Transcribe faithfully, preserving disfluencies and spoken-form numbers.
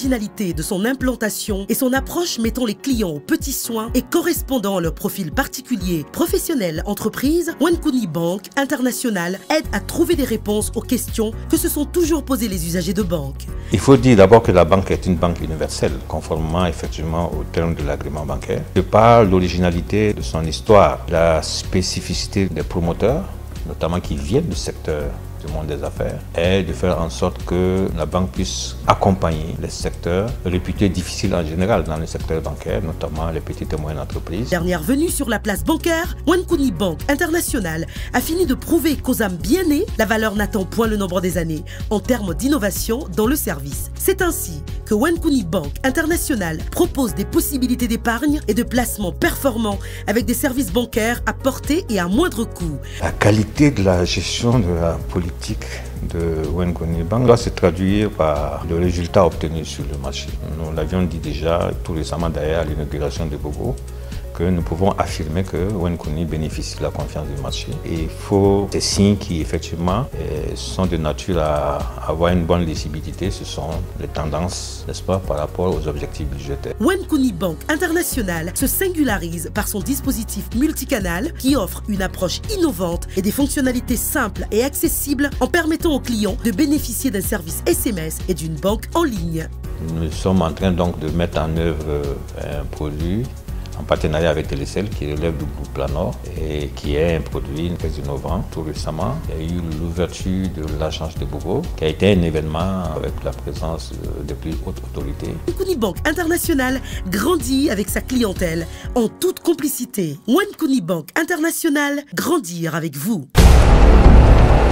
l'originalité de son implantation et son approche mettant les clients aux petits soins et correspondant à leur profil particulier, professionnel, entreprise, Wenkuni Bank International aide à trouver des réponses aux questions que se sont toujours posées les usagers de banque. Il faut dire d'abord que la banque est une banque universelle, conformément effectivement au terme de l'agrément bancaire. De par l'originalité de son histoire, la spécificité des promoteurs, notamment qui viennent du secteur du monde des affaires, est de faire en sorte que la banque puisse accompagner les secteurs réputés difficiles en général dans le secteur bancaire, notamment les petites et moyennes entreprises. Dernière venue sur la place bancaire, Wenkuni Bank International a fini de prouver qu'aux âmes bien nées, la valeur n'attend point le nombre des années en termes d'innovation dans le service. C'est ainsi que Wenkuni Bank International propose des possibilités d'épargne et de placement performants avec des services bancaires à portée et à moindre coût. La qualité de la gestion de la politique de Wenkuni Bank doit se traduire par le résultat obtenu sur le marché. Nous l'avions dit déjà tout récemment d'ailleurs à l'inauguration de Bogo, que nous pouvons affirmer que Wenkuni bénéficie de la confiance du marché. Et il faut des signes qui effectivement sont de nature à avoir une bonne lisibilité. Ce sont les tendances, n'est-ce pas, par rapport aux objectifs budgétaires. Wenkuni Bank International se singularise par son dispositif multicanal qui offre une approche innovante et des fonctionnalités simples et accessibles en permettant aux clients de bénéficier d'un service S M S et d'une banque en ligne. Nous sommes en train donc de mettre en œuvre un produit en partenariat avec Télécel qui relève du groupe Planor et qui est un produit très innovant. Tout récemment, il y a eu l'ouverture de l'agence de Bogo qui a été un événement avec la présence des plus hautes autorités. Wenkuni Bank International grandit avec sa clientèle en toute complicité. Wenkuni Bank International, grandir avec vous.